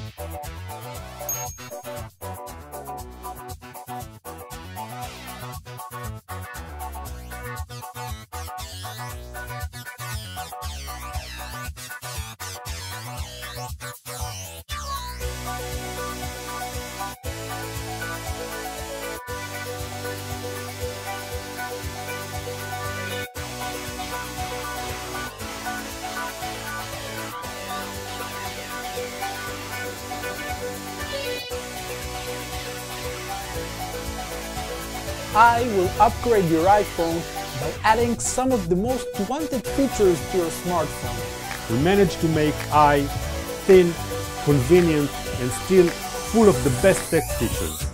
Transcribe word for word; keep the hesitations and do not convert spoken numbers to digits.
I will upgrade your iPhone by adding some of the most wanted features to your smartphone. We managed to make i thin, convenient, and still full of the best tech features.